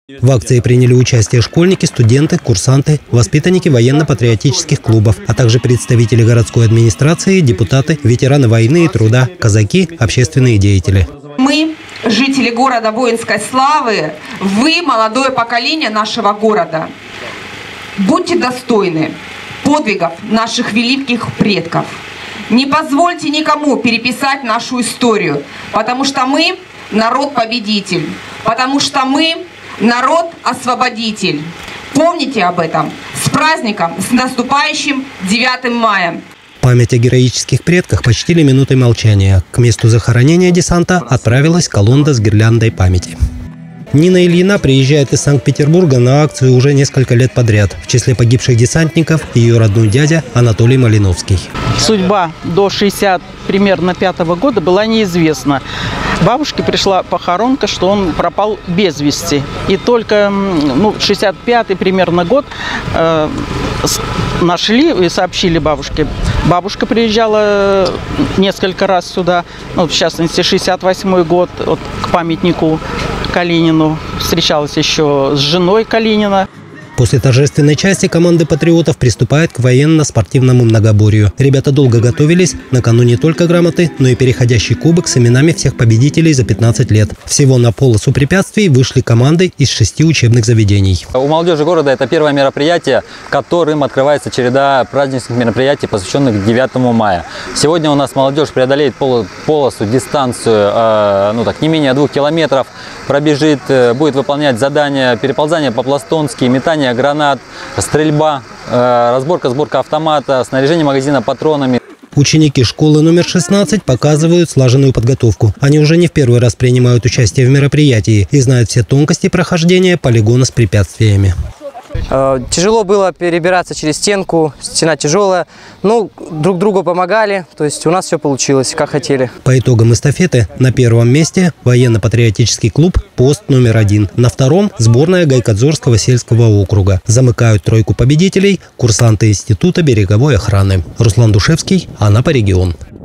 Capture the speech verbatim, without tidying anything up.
В акции приняли участие школьники, студенты, курсанты, воспитанники военно-патриотических клубов, а также представители городской администрации, депутаты, ветераны войны и труда, казаки, общественные деятели. Мы, жители города воинской славы, вы, молодое поколение нашего города, будьте достойны подвигов наших великих предков. Не позвольте никому переписать нашу историю, потому что мы народ-победитель, потому что мы народ-освободитель. Помните об этом. С праздником, с наступающим девятым мая. Память о героических предках почтили минутой молчания. К месту захоронения десанта отправилась колонна с гирляндой памяти. Нина Ильина приезжает из Санкт-Петербурга на акцию уже несколько лет подряд. В числе погибших десантников ее родной дядя Анатолий Малиновский. Судьба до шестьдесят примерно пятого года была неизвестна. Бабушке пришла похоронка, что он пропал без вести. И только ну, шестьдесят пятый примерно год э, нашли и сообщили бабушке. Бабушка приезжала несколько раз сюда, ну, в частности, шестьдесят восьмой год, вот, к памятнику Калинину. Встречалась еще с женой Калинина. После торжественной части команды патриотов приступает к военно-спортивному многоборью. Ребята долго готовились, на кону не только грамоты, но и переходящий кубок с именами всех победителей за пятнадцать лет. Всего на полосу препятствий вышли команды из шести учебных заведений. У молодежи города это первое мероприятие, которым открывается череда праздничных мероприятий, посвященных девятому мая. Сегодня у нас молодежь преодолеет полосу, дистанцию, э, ну так, не менее двух километров, пробежит, будет выполнять задания переползания по-пластунски, метание гранат, стрельба, э, разборка, сборка автомата, снаряжение магазина патронами. Ученики школы номер шестнадцать показывают слаженную подготовку. Они уже не в первый раз принимают участие в мероприятии и знают все тонкости прохождения полигона с препятствиями. Тяжело было перебираться через стенку, стена тяжелая, но друг другу помогали, то есть у нас все получилось, как хотели. По итогам эстафеты на первом месте военно-патриотический клуб «Пост номер один». На втором – сборная Гайкадзорского сельского округа. Замыкают тройку победителей курсанты Института береговой охраны. Руслан Душевский, Анапа регион.